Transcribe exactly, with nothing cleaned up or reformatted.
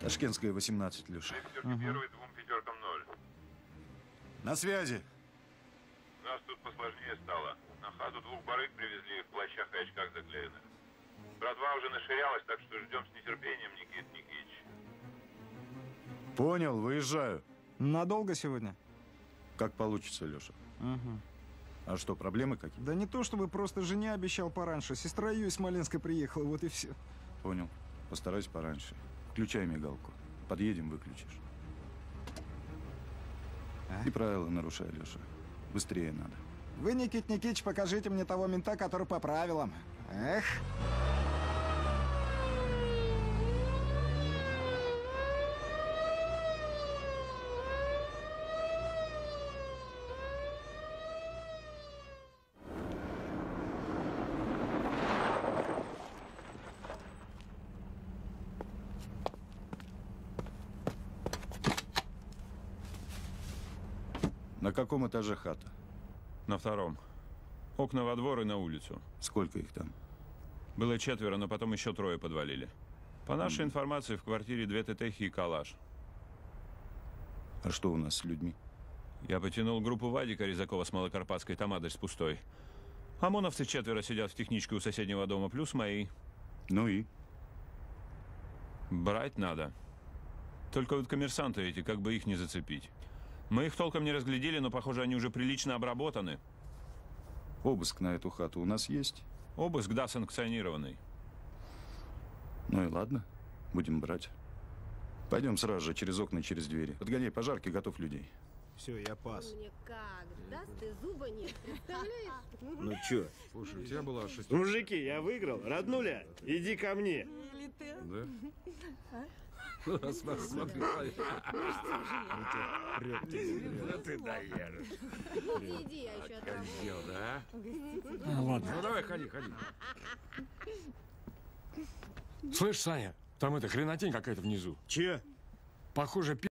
Ташкентская, восемнадцать, Леша. Угу. Первый, двум пятеркам ноль. На связи. У нас тут посложнее стало. На хату двух барыг привезли в плащах и очках заклеенных. Братва уже наширялась, так что ждем с нетерпением, Никит Никитич. Понял, выезжаю. Надолго сегодня? Как получится, Леша. Угу. А что, проблемы какие? Да не то, чтобы просто жене обещал пораньше. Сестра ее из Смоленска приехала, вот и все. Понял. Постараюсь пораньше. Включай мигалку. Подъедем, выключишь. А? И правила нарушай, Леша. Быстрее надо. Вы, Никит Никитич, покажите мне того мента, который по правилам. Эх. На каком этаже хата? На втором. Окна во двор и на улицу. Сколько их там? Было четверо, но потом еще трое подвалили. По нашей mm. информации, в квартире две тетехи и калаш. А что у нас с людьми? Я потянул группу Вадика Резакова с Малокарпатской, там адрес пустой. ОМОНовцы четверо сидят в техничке у соседнего дома, плюс мои. Ну и? Брать надо. Только вот коммерсанты эти, как бы их не зацепить. Мы их толком не разглядели, но, похоже, они уже прилично обработаны. Обыск на эту хату у нас есть? Обыск, да, санкционированный. Ну и ладно, будем брать. Пойдем сразу же, через окна, через двери. Подгоняй пожарки, готов людей. Все, я пас. Мне как? Даст ты зуба нет, представляешь? Ну чё? Слушай, у тебя была шесть... Мужики, я выиграл. Роднуля, иди ко мне. Или ты? Да? Смотри, смотри. Да ты даешь. Иди, иди, я еще отработаю. Козел, да? Ладно. Ну давай, ходи, ходи. Слышь, Саня, там эта хренотень какая-то внизу. Че? Похоже,